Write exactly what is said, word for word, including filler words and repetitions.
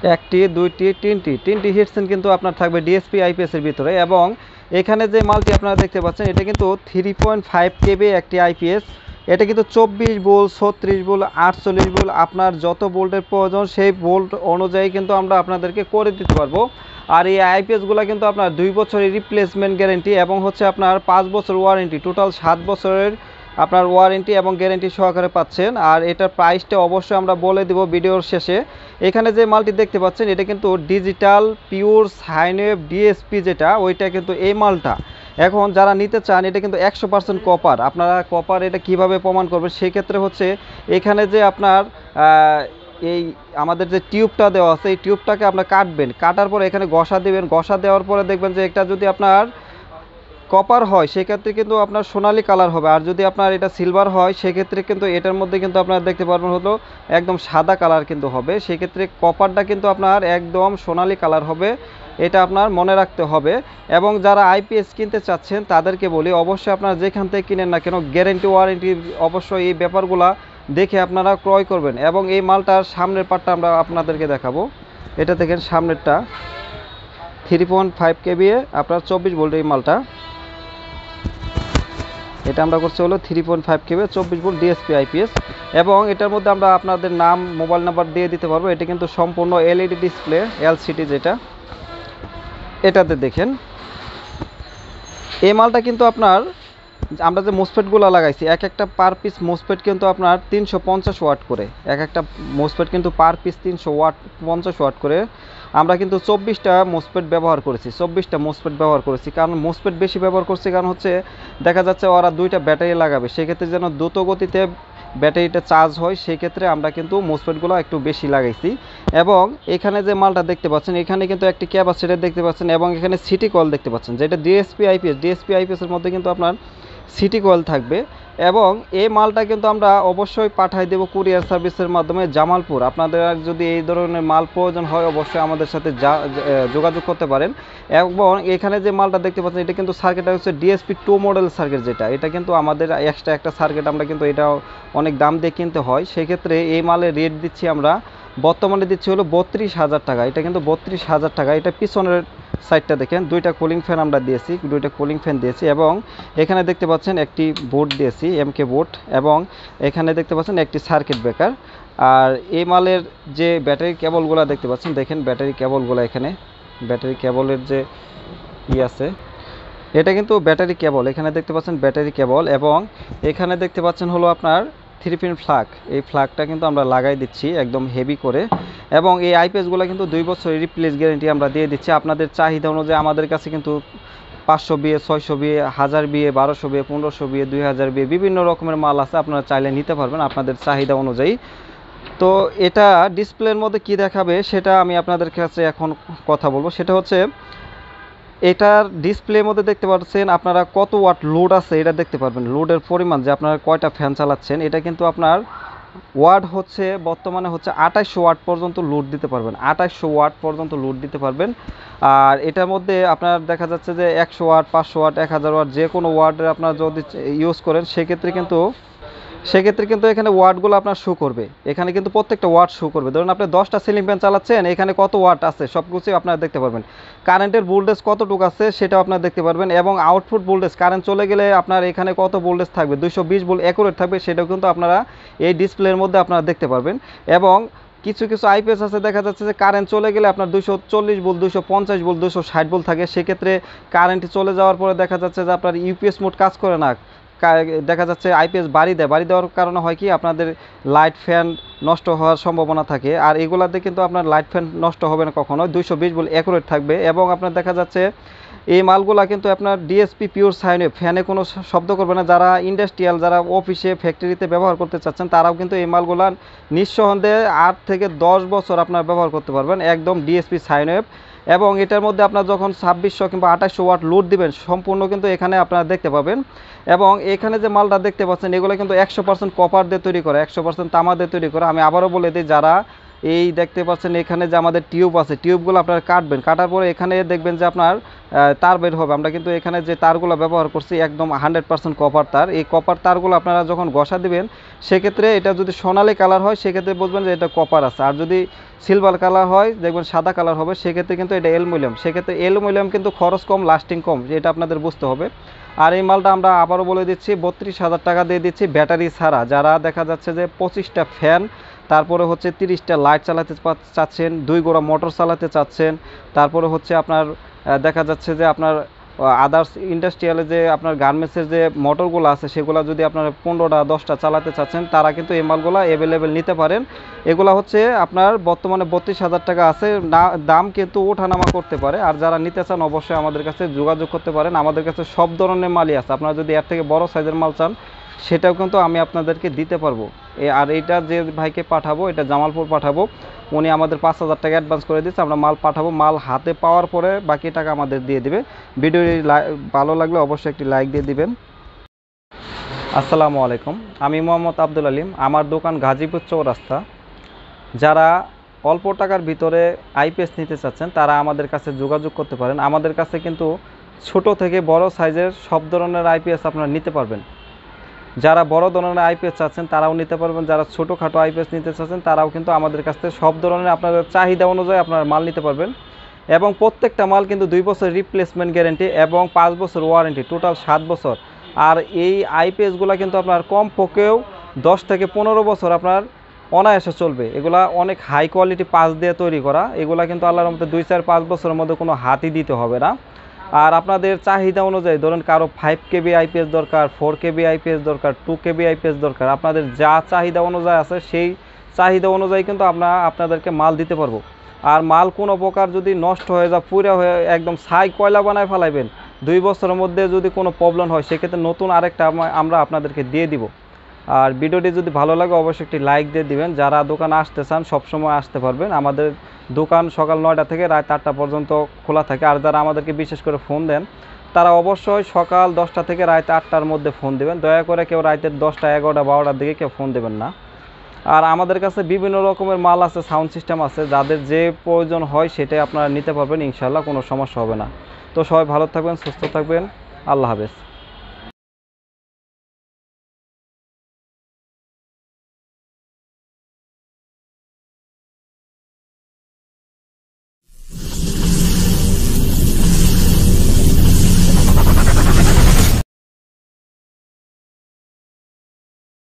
একটি, দুইটি, তিনটি তিনটি হিটসিন কিন্তু আপনার থাকবে ডিএসপি আইপিএসের ভিতরে। এবং এখানে যে মালটি আপনারা দেখতে পাচ্ছেন এটা কিন্তু থ্রি পয়েন্ট ফাইভ কেবি একটি আইপিএস। এটা কিন্তু চব্বিশ ভোল্ট, ছত্রিশ ভোল্ট, আটচল্লিশ ভোল্ট, আপনার যত ভোল্টের প্রয়োজন সেই ভোল্ট অনুযায়ী কিন্তু আমরা আপনাদেরকে করে দিতে পারবো। আর এই আইপিএসগুলো কিন্তু আপনার দুই বছরের রিপ্লেসমেন্ট গ্যারেন্টি এবং হচ্ছে আপনার পাঁচ বছর ওয়ারেন্টি, টোটাল সাত বছরের আপনার ওয়ারেন্টি এবং গ্যারেন্টি সহকারে পাচ্ছেন। আর এটার প্রাইসটা অবশ্যই আমরা বলে দেব ভিডিওর শেষে। এখানে যে মালটি দেখতে পাচ্ছেন এটা কিন্তু digital pure sine wave DSP, যেটা ওইটা কিন্তু এই মালটা। এখন যারা নিতে চান এটা কিন্তু একশো পার্সেন্ট কপার। আপনারা কপার এটা কিভাবে প্রমাণ করবেন, সেক্ষেত্রে হচ্ছে এখানে যে আপনার এই আমাদের যে টিউবটা দেওয়া আছে এই টিউবটাকে আপনার কাটবেন, কাটার পরে এখানে ঘষা দেবেন, ঘষা দেওয়ার পরে দেখবেন যে এটা যদি আপনার কপার হয় সেক্ষেত্রে কিন্তু আপনার সোনালি কালার হবে, আর যদি আপনার এটা সিলভার হয় সেক্ষেত্রে কিন্তু এটার মধ্যে কিন্তু আপনারা দেখতে পারবেন হলো একদম সাদা কালার কিন্তু হবে। সেক্ষেত্রে কপারটা কিন্তু আপনার একদম সোনালি কালার হবে, এটা আপনার মনে রাখতে হবে। এবং যারা আইপিএস কিনতে চাচ্ছেন তাদেরকে বলি অবশ্যই আপনারা যেখান থেকে কিনেন না কেন গ্যারেন্টি ওয়ারেন্টি অবশ্যই এই ব্যাপারগুলা দেখে আপনারা ক্রয় করবেন। এবং এই মালটার সামনের পার্টটা আমরা আপনাদেরকে দেখাবো। এটা দেখেন সামনেরটা থ্রি পয়েন্ট ফাইভ কেবি আপনার চব্বিশ ভোল্ট এই মালটা, এটা আমরা করছি হলো থ্রি পয়েন্ট ফাইভ কেবি চব্বিশ ভোল্ট ডিএসপি আইপিএস। এবং এটার মধ্যে আমরা আপনাদের নাম মোবাইল নাম্বার দিয়ে দিতে পারবো। এটা কিন্তু সম্পূর্ণ এলইডি ডিসপ্লে, এলসিডি যেটা, এটাতে দেখেন এই মালটা কিন্তু আপনার আমরা যে মোসফেটগুলো লাগাইছি এক একটা পার পিস মোসফেট কিন্তু আপনার তিনশো পঞ্চাশ ওয়াট করে, এক একটা মোসফেট কিন্তু পার পিস তিনশো ওয়াট পঞ্চাশ ওয়াট করে। আমরা কিন্তু চব্বিশটা মোসফেট ব্যবহার করেছি, চব্বিশটা মোসফেট ব্যবহার করেছি। কারণ মোসফেট বেশি ব্যবহার করছি কারণ হচ্ছে দেখা যাচ্ছে ওরা দুইটা ব্যাটারি লাগাবে, সেক্ষেত্রে যেন দ্রুত গতিতে ব্যাটারিটা চার্জ হয়, সেই ক্ষেত্রে আমরা কিন্তু মোসফেটগুলো একটু বেশি লাগাইছি। এবং এখানে যে মালটা দেখতে পাচ্ছেন এখানে কিন্তু একটি ক্যাপাসিটর দেখতে পাচ্ছেন এবং এখানে সিটি কয়েল দেখতে পাচ্ছেন, যেটা ডিএসপি আইপিএস। ডিএসপি আইপিএসের মধ্যে কিন্তু আপনার সিটি কয়েল থাকবে। এবং এই মালটা কিন্তু আমরা অবশ্যই পাঠাই দেব কুরিয়ার সার্ভিসের মাধ্যমে জামালপুর। আপনাদের যদি এই ধরনের মাল প্রয়োজন হয় অবশ্যই আমাদের সাথে যোগাযোগ করতে পারেন। এবং এখানে যে মালটা দেখতে পাচ্ছেন এটা কিন্তু সার্কিটটা হচ্ছে ডিএসপি টু মডেল সার্কিট, যেটা এটা কিন্তু আমাদের এক্সট্রা একটা সার্কিট, আমরা কিন্তু এটা অনেক দাম দিয়ে কিনতে হয়। সেক্ষেত্রে এই মালের রেট দিচ্ছি আমরা বর্তমানে দিচ্ছি হলো বত্রিশ হাজার টাকা। এটা কিন্তু বত্রিশ হাজার টাকা। এটা পিছনের সাইডটা দেখেন দুইটা কুলিং ফ্যান আমরা দিয়েছি, দুইটা কুলিং ফ্যান দিয়েছি। এবং এখানে দেখতে পাচ্ছেন একটি বোর্ড দিয়েছি, এমকে বোর্ড। এবং এখানে দেখতে পাচ্ছেন একটি সার্কিট ব্রেকার। আর এই মালের যে ব্যাটারি কেবলগুলো দেখতে পাচ্ছেন, দেখেন ব্যাটারি কেবলগুলো, এখানে ব্যাটারি কেবলের যে ই আছে এটা কিন্তু ব্যাটারি কেবল, এখানে দেখতে পাচ্ছেন ব্যাটারি কেবল। এবং এখানে দেখতে পাচ্ছেন হলো আপনার থ্রি পিন ফ্লাগ, এই ফ্লাগটা কিন্তু আমরা লাগাই দিচ্ছি একদম হেভি করে। এবং এই আইপিএসগুলো কিন্তু দুই বছর রিপ্লেস গ্যারেন্টি আমরা দিয়ে দিচ্ছি। আপনাদের চাহিদা অনুযায়ী আমাদের কাছে কিন্তু পাঁচশো বিয়ে, ছয়শো বিয়ে, হাজার বিয়ে, বারোশো বিয়ে, পনেরোশো বিয়ে, দুই হাজার বিয়ে, বিভিন্ন রকমের মাল আছে, আপনারা চাইলে নিতে পারবেন আপনাদের চাহিদা অনুযায়ী। তো এটা ডিসপ্লের মধ্যে কি দেখাবে সেটা আমি আপনাদের কাছে এখন কথা বলবো। সেটা হচ্ছে এটার ডিসপ্লের মধ্যে দেখতে পাচ্ছেন আপনারা কত ওয়াট লোড আছে এটা দেখতে পারবেন, লোডের পরিমাণ যে আপনারা কয়টা ফ্যান চালাচ্ছেন। এটা কিন্তু আপনার ওয়াট হচ্ছে বর্তমানে হচ্ছে আঠাশশো ওয়াট পর্যন্ত লোড দিতে পারবেন, আঠাশশো ওয়াট পর্যন্ত লোড দিতে পারবেন। আর এটার মধ্যে আপনার দেখা যাচ্ছে যে একশো ওয়াট, পাঁচশো ওয়াট, এক হাজার ওয়াট, যে কোনো ওয়াটের আপনারা যদি ইউজ করেন সেক্ষেত্রে কিন্তু সেক্ষেত্রে কিন্তু এখানে ওয়াটগুলো আপনার শো করবে, এখানে কিন্তু প্রত্যেকটা ওয়াট শো করবে। ধরুন আপনি দশটা সিলিং ফ্যান চালাচ্ছেন, এখানে কত ওয়াট আছে সব কিছুই আপনারা দেখতে পারবেন। কারেন্টের ভোল্টেজ কতটুকু আছে সেটাও আপনারা দেখতে পারবেন। এবং আউটপুট ভোল্টেজ কারেন্ট চলে গেলে আপনার এখানে কত ভোল্টেজ থাকবে, দুইশো বিশ ভোল্ট অ্যাকুরেট থাকবে, সেটাও কিন্তু আপনারা এই ডিসপ্লের মধ্যে আপনারা দেখতে পারবেন। এবং কিছু কিছু আইপিএস আছে দেখা যাচ্ছে যে কারেন্ট চলে গেলে আপনার দুশো চল্লিশ ভোল্ট, দুশো পঞ্চাশ ভোল্ট, দুশো ষাট ভোল্ট থাকে, সেক্ষেত্রে কারেন্ট চলে যাওয়ার পরে দেখা যাচ্ছে যে আপনার ইউপিএস মোড কাজ করে না, দেখা যাচ্ছে আইপিএস বাড়ি দেয়, বাড়ি দেওয়ার কারণে হয় কি আপনাদের লাইট ফ্যান নষ্ট হওয়ার সম্ভাবনা থাকে। আর এগুলাতে কিন্তু আপনার লাইট ফ্যান নষ্ট হবে না কখনো, দুইশো বিশ ভোল্ট অ্যাকুরেট থাকবে। এবং আপনার দেখা যাচ্ছে এই মালগুলা কিন্তু আপনার ডিএসপি পিওর সাইনে ফ্যানে কোনো শব্দ করবে না। যারা ইন্ডাস্ট্রিয়াল, যারা অফিসে ফ্যাক্টরিতে ব্যবহার করতে চাচ্ছেন তারাও কিন্তু এই মালগুলা নিঃসন্দেহে আট থেকে দশ বছর আপনার ব্যবহার করতে পারবেন, একদম ডিএসপি সাইন ওয়েভ। এবং এটার মধ্যে আপনার যখন ছাব্বিশশো কিংবা আঠাশশো ওয়াট লোড দিবেন সম্পূর্ণ কিন্তু এখানে আপনারা দেখতে পাবেন। এবং এখানে যে মালটা দেখতে পাচ্ছেন এগুলো কিন্তু একশো পার্সেন্ট কপার দিয়ে তৈরি করা, একশো পার্সেন্ট তামা দিয়ে তৈরি করা। আমি আবারও বলে দিই, যারা এই দেখতে পাচ্ছেন এখানে যে আমাদের টিউব আছে, টিউবগুলো আপনারা কাটবেন, কাটার পরে এখানে দেখবেন যে আপনার তার বের হবে। আমরা কিন্তু এখানে যে তারগুলো ব্যবহার করছি একদম হান্ড্রেড পার্সেন্ট কপার তার। এই কপার তারগুলো আপনারা যখন ঘষা দিবেন সেক্ষেত্রে এটা যদি সোনালি কালার হয় সেক্ষেত্রে বুঝবেন যে এটা কপার আছে, আর যদি সিলভার কালার হয় দেখবেন সাদা কালার হবে সেক্ষেত্রে কিন্তু এটা অ্যালুমিনিয়াম। সেক্ষেত্রে অ্যালুমিনিয়াম কিন্তু খরচ কম, লাস্টিং কম, এটা আপনাদের বুঝতে হবে। আর এই মালটা আমরা আবারও বলে দিচ্ছি বত্রিশ হাজার টাকা দিয়ে দিচ্ছি ব্যাটারি ছাড়া। যারা দেখা যাচ্ছে যে পঁচিশটা ফ্যান, তারপরে হচ্ছে তিরিশটা লাইট চালাতে চাচ্ছেন, দুই গোড়া মোটর চালাতে চাচ্ছেন, তারপরে হচ্ছে আপনার দেখা যাচ্ছে যে আপনার আদার্স ইন্ডাস্ট্রিয়ালে যে আপনার গার্মেন্টসের যে মোটরগুলো আছে সেগুলো যদি আপনার পনেরোটা দশটা চালাতে চাচ্ছেন তারা কিন্তু এই মালগুলো অ্যাভেলেবেল নিতে পারেন। এগুলো হচ্ছে আপনার বর্তমানে বত্রিশ হাজার টাকা আছে, দাম কিন্তু ওঠানামা করতে পারে। আর যারা নিতে চান অবশ্যই আমাদের কাছে যোগাযোগ করতে পারেন, আমাদের কাছে সব ধরনের মালই আছে। আপনারা যদি এর থেকে বড় সাইজের মাল চান সেটাও কিন্তু আমি আপনাদেরকে দিতে পারবো। আর এইটা যে ভাইকে পাঠাবো এটা জামালপুর পাঠাবো, উনি আমাদের পাঁচ হাজার টাকা অ্যাডভান্স করে দিচ্ছে, আমরা মাল পাঠাবো, মাল হাতে পাওয়ার পরে বাকি টাকা আমাদের দিয়ে দিবে। ভিডিওটি ভালো লাগলে অবশ্যই একটি লাইক দিয়ে দিবেন। আসসালামু আলাইকুম, আমি মোহাম্মদ আব্দুল আলিম, আমার দোকান গাজীপুর চৌরাস্তা। যারা অল্প টাকার ভিতরে আইপিএস নিতে চাচ্ছেন তারা আমাদের কাছে যোগাযোগ করতে পারেন। আমাদের কাছে কিন্তু ছোট থেকে বড় সাইজের সব ধরনের আইপিএস আপনারা নিতে পারবেন। যারা বড় ধরনের আইপিএস চাচ্ছেন তারাও নিতে পারবেন, যারা ছোটোখাটো আইপিএস নিতে চাচ্ছেন তারাও কিন্তু আমাদের কাছ থেকে সব ধরনের আপনাদের চাহিদা অনুযায়ী আপনারা মাল নিতে পারবেন। এবং প্রত্যেকটা মাল কিন্তু দুই বছর রিপ্লেসমেন্ট গ্যারেন্টি এবং পাঁচ বছর ওয়ারেন্টি, টোটাল সাত বছর। আর এই আইপিএসগুলো কিন্তু আপনার কম পক্ষেও দশ থেকে পনেরো বছর আপনার অনায়াসে চলবে। এগুলা অনেক হাই কোয়ালিটি পাঁচ দিয়ে তৈরি করা, এগুলা কিন্তু আল্লাহর রহমতে দুই চার পাঁচ বছরের মধ্যে কোনো হাতই দিতে হবে না। আর আপনাদের চাহিদা অনুযায়ী ধরুন কারো ফাইভ কেবি আইপিএস দরকার, ফোর কেবি আইপিএস দরকার, টু কেবি আইপিএস দরকার, আপনাদের যা চাহিদা অনুযায়ী আছে সেই চাহিদা অনুযায়ী কিন্তু আমরা আপনাদেরকে মাল দিতে পারবো। আর মাল কোনো প্রকার যদি নষ্ট হয়ে যায়, পুরো হয়ে একদম ছাই কয়লা বানায় ফেলাইবেন, দুই বছরের মধ্যে যদি কোনো প্রবলেম হয় সেক্ষেত্রে নতুন আরেকটা আমরা আপনাদেরকে দিয়ে দিব। আর ভিডিওটি যদি ভালো লাগে অবশ্যই একটি লাইক দিয়ে দিবেন। যারা দোকানে আসতে চান সবসময় আসতে পারবেন, আমাদের দোকান সকাল নয়টা থেকে রাত আটটা পর্যন্ত খোলা থাকে। আর যারা আমাদেরকে বিশেষ করে ফোন দেন তারা অবশ্যই সকাল দশটা থেকে রাত আটটার মধ্যে ফোন দেবেন, দয়া করে কেউ রাতের দশটা এগারোটা বারোটার দিকে কেউ ফোন দেবেন না। আর আমাদের কাছে বিভিন্ন রকমের মাল আছে, সাউন্ড সিস্টেম আছে, যাদের যে প্রয়োজন হয় সেটাই আপনারা নিতে পারবেন, ইনশাল্লাহ কোনো সমস্যা হবে না। তো সবাই ভালো থাকবেন, সুস্থ থাকবেন, আল্লাহ হাফেজ।